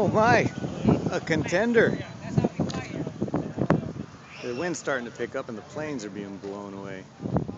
Oh my, a contender. The wind's starting to pick up and the planes are being blown away.